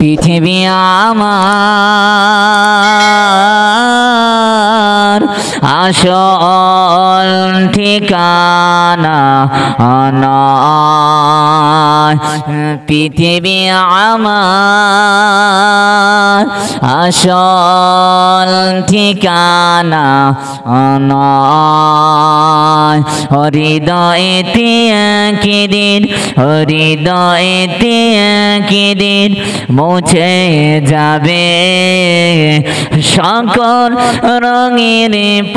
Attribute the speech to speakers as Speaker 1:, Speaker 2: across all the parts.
Speaker 1: পৃথিবী আমার আসল ঠিকানা নয়, পৃথিবী আমার আসল ঠিকানা নয়। হৃদয়েতে একদিন, হৃদয়েতে একদিন মুছে যাবে সকল রঙের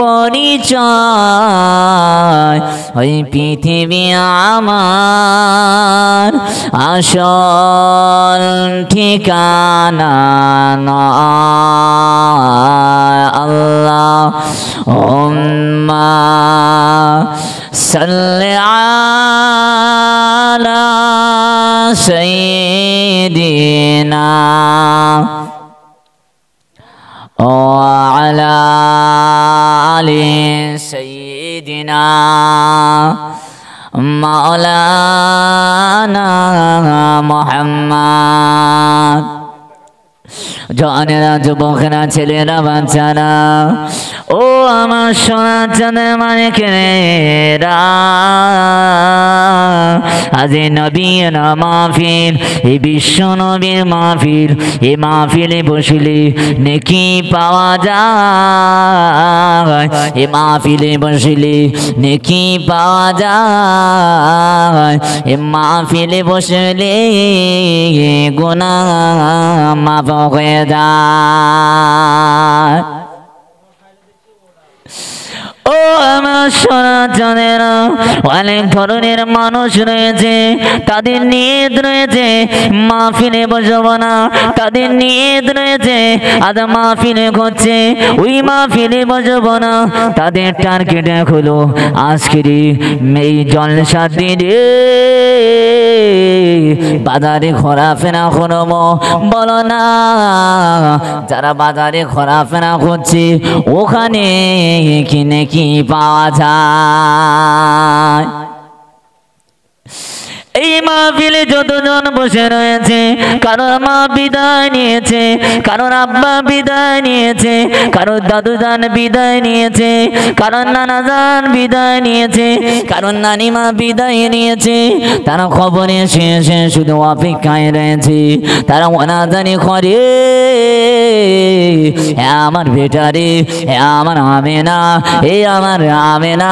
Speaker 1: পরিচয়। ওই পৃথিবী আমার আসল ঠিকানা নয়। আল্লাহুম্মা সাল্লি আলা সাইয়্যিদিনা ওয়া আলা আলি সাইয়্যিদিনা মাওলানা মুহাম্মদ। জওয়ানেরা, যুবকেরা, ছেলেরা, বাচ্চারা, ও আমার সোনা চাঁদের মানিকেরা, আজ নবীর মাহফিল, এই বিশ্ব নবীর মাহফিল, এই মাহফিলে বসলে নেকি পাওয়া যায়, এই মাহফিলে বসলে নেকি পাওয়া যায়, এই মাহফিলে বসলে গুনাহ মাফ হয়ে যায়। ও আমার সোনা চাঁদেরা, অনেক ধরনের মানুষ রয়েছে, তাদের নিয়ত রয়েছে মাহফিলে বসবো না, তাদের নিয়ত রয়েছে আজ মাহফিলে করছে, ওই মাহফিলে বসবো না। তাদের টার্গেট হলো আজকের এই জলসার দিনে বাজারে ঘোরাফেরা করবো, বলো না। যারা বাজারে ঘোরাফেরা করছে ওখানে কিনে কি পাওয়া যায়? এই মাহফিলে যতজন বসে রয়েছে, কারোর মা বিদায় নিয়েছে, কারোর আব্বা বিদায় নিয়েছে, কারোর দাদুজান বিদায় নিয়েছে, কারোর নানাজান বিদায় নিয়েছে, কারোর নানিমা বিদায় নিয়েছে। তারা খবরে এসে শুধু অপেক্ষায় রয়েছে, তারা অনাজানি করে, আমার বেটারে, আমার আমেনা, আমার আমেনা,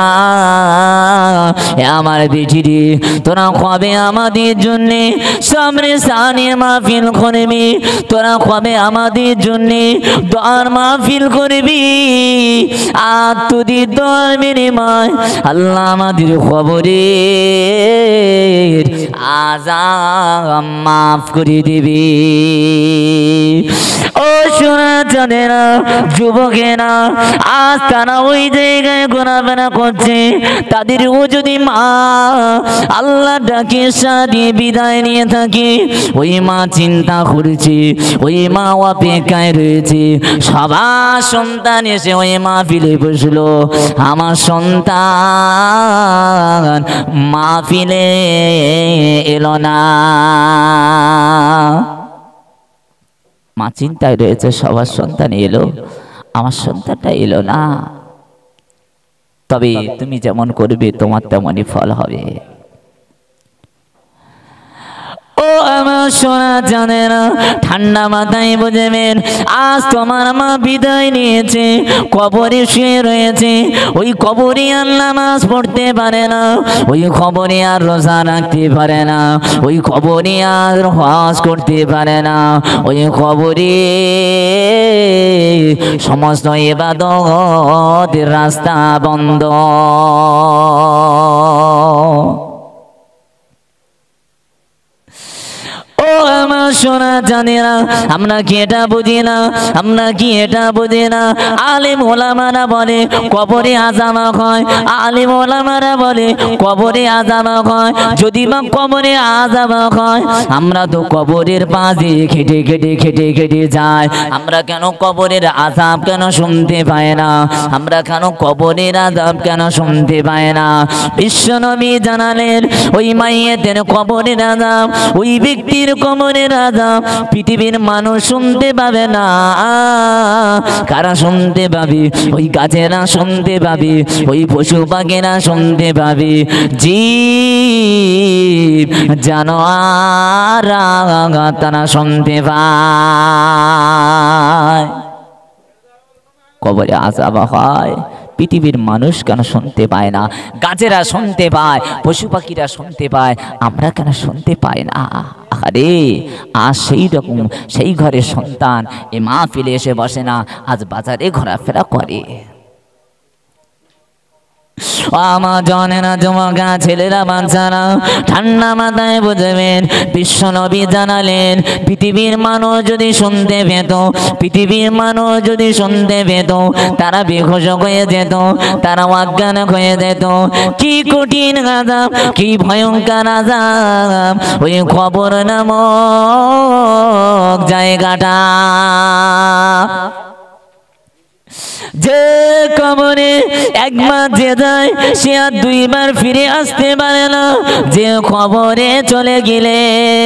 Speaker 1: আমার বেটিরে, তোরা কবে আমাদের জন্য সামনে সানের মাহফিল করবি? তোরা কবে আমাদের জন্য দোয়ার মাহফিল করবি? আর তোদের দোয়ার বিনিময় আল্লাহ আমাদের খবরে আযাব মাফ করে দিবি। ও সোনা চাঁদেরা, যুবকেরা, আজ তারা ওই জায়গায় ঘোরাফেরা করছে, তাদেরও যদি মা আল্লাহ ডাকে সাথে বিদায় নিয়ে থাকে, ওই মা চিন্তা করেছে, ওই মা অপেক্ষায় রয়েছে, সবার সন্তান এসে ওই মা ফিরে বসলো, আমার সন্তান মা ফিরে এলো না। মা চিন্তায় রয়েছে, সবার সন্তান এলো, আমার সন্তানটা এলো না। তবে তুমি যেমন করবে তোমার তেমনই ফল হবে। ও আমার সোনা চাঁদেরা, ঠান্ডা মাথায় বুঝবেন, আজ তোমার মা বিদায় নিয়েছে, কবরে শুয়ে রয়েছে, ওই কবরে আর নামাজ পড়তে পারে না, ওই কবরে আর রোজা রাখতে পারে না, ওই কবরে আর হজ করতে পারে না, ওই কবরে সমস্ত ইবাদতের রাস্তা বন্ধ। ও আমার সোনা চাঁদেরা, আমরা কি এটা বুঝি না? আমরা কি এটা বুঝি না? আলেম ওলামারা বলে কবরে আযাব হয়, আলেম ওলামারা বলে কবরে আযাব হয়। যদি বা কবরে আযাব হয়, আমরা তো কবরের পাশে খেটে খেটে খেটে খেটে যাই, আমরা কেন কবরের আযাব কেন শুনতে পাই না? আমরা কেন কবরের আযাব কেন শুনতে পাই না? বিশ্বনবী জানালেন, ওই মাইয়েতের কবরের আযাব, ওই ব্যক্তির কবরের আযাব পৃথিবীর মানুষ শুনতে পাবে না। কারা শুনতে পাবে? ওই গাছেরা শুনতে পাবে, ওই পশু পাখিরা শুনতে পাবে, জীব জানোয়াররা তারা শুনতে পায়। কবরে আযাব হয়, পৃথিবীর মানুষ কেন শুনতে পায় না? গাছেরা শুনতে পায়, পশু পাখিরা শুনতে পায়, আমরা কেন শুনতে পাই না? আরে আজ সেই রকম সেই ঘরের সন্তান এ মাহফিলে এসে বসে না, আজ বাজারে ঘোরাফেরা করে। আমার জনেরা যুবকেরা ছেলেরা বাচ্চারা ঠান্ডা মাথায় বুঝবেন, বিশ্ব নবী জানালেন পৃথিবীর মানুষ যদি শুনতে পেত, পৃথিবীর মানুষ যদি শুনতে পেত, তারা বেহুশ হয়ে যেত, তারা অজ্ঞান হয়ে যেত। কি কঠিন আযাব, কি ভয়ঙ্কর আযাব ওই কবর নামক জায়গাটা। যে কবরে একবার যে যায় সে আর দুইবার ফিরে আসতে পারে না। যে কবরে চলে গেলে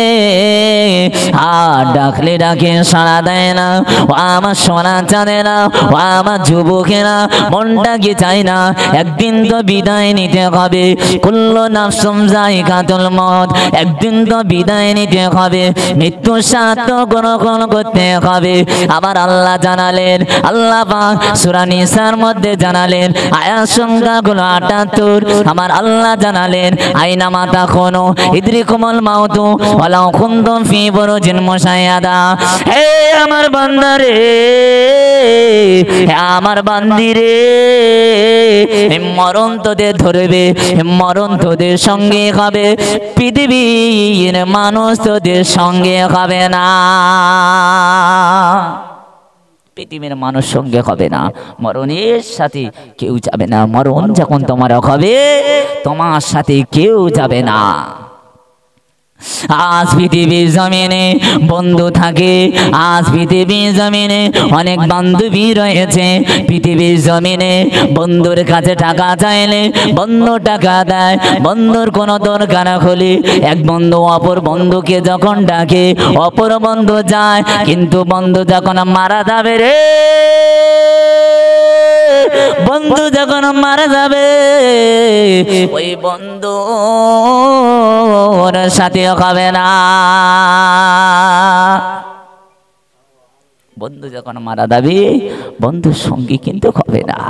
Speaker 1: আর ডাকলে ডাকে সাড়া দেয় না। ও আমার সোনা চাঁদেরা, ও আমার যুবকেরা, মনটা কি চায় না একদিন তো বিদায় নিতে হবে? কুল্লু নাফসুন যায়িকাতুল মউত, একদিন তো বিদায় নিতে হবে, মৃত্যুর স্বাদ তো গ্রহণ করতে হবে। আবার আল্লাহ জানালেন, আল্লাহ পাক সূরা নিসার মধ্যে জানালেন, আয়াত সংখ্যাগুলো ৭৮। আমার আল্লাহ জানালেন, আইনামা তাকুনু ইদরিকুমুল মাউতু ওয়ালাউ কুনতুম ফি বুরুজিন মুশাইয়াদা। হে আমার বান্দা রে, আমার বান্দি রে, মরণ তোদের ধরবে, মরণ তোদের সঙ্গে হবে, পৃথিবীর মানুষ তোদের সঙ্গে হবে না। পৃথিবীর মানুষ সঙ্গে হবে না, মরণের সাথে কেউ যাবে না। মরণ যখন তোমার হবে, তোমার সাথে কেউ যাবে না। আজ পৃথিবীর জমিনে বন্ধু থাকে, আজ পৃথিবীর জমিনে অনেক বান্ধবী রয়েছে। পৃথিবীর জমিনে বন্ধুর কাছে টাকা চাইলে বন্ধু টাকা দেয়, বন্ধুর কোনো দরকার হলে এক বন্ধু অপর বন্ধুকে যখন ডাকে অপর বন্ধু যায়, কিন্তু বন্ধু যখন মারা যাবে রে, বন্ধু যখন মারা যাবে ওই বন্ধু ওর সাথে হবে না। বন্ধু যখন মারা যাবে বন্ধুর সঙ্গী কিন্তু হবে না।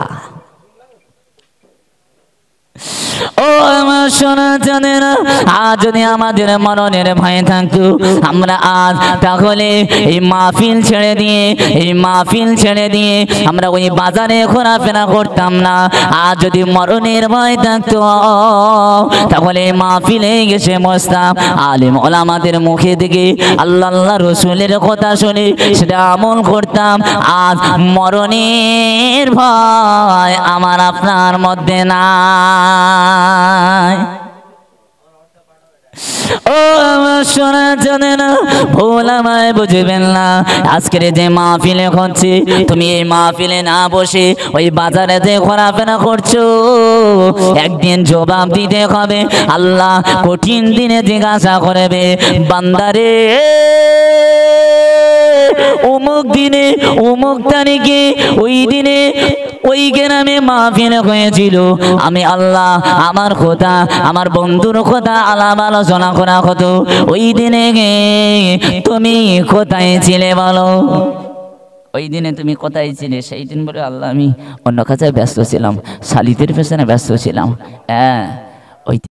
Speaker 1: ও আমার সোনা চাঁদেরা, আজ যদি আমাদের মরণের ভয় থাকতো, আমরা আজ তাহলে এই মাহফিল ছেড়ে দিয়ে, এই মাহফিল ছেড়ে দিয়ে আমরা ওই বাজারে ঘোরাফেরা করতাম না। আজ যদি মরণের ভয় থাকতো, তাহলে এই মাহফিলে গেছে বসতাম, আলেম ওলামাদের মুখে থেকে আল্লাহ আল্লাহ রসুলের কথা শুনে সেটা আমল করতাম। আজ মরণের ভয় আমার আপনার মধ্যে না। ও আমার সোনা জানেনা, ভুল আমায় বুঝবেন না। আজকের যে মাহফিলে হচ্ছে, তুমি এই মাহফিলে না বসে ওই বাজারে যে ঘোরাফেরা করছো, একদিন জবাব দিতে হবে। আল্লাহ কঠিন দিনে জিজ্ঞাসা করবে, বান্দারে অমুক দিনে অমুক তারিখে ওই দিনে ওই গ্রামে মাহফিল হয়েছিল, আমি আল্লাহ আমার কথা, আমার বন্ধুর কথা আলাপ আলোচনা করা হতো, ওই দিনে তুমি কোথায় ছিলে বলো? ওই দিনে তুমি কোথায় ছিলে? সেই দিন বলে আল্লাহ আমি অন্য কাজে ব্যস্ত ছিলাম, শালিদের পেছনে ব্যস্ত ছিলাম। হ্যাঁ, ওই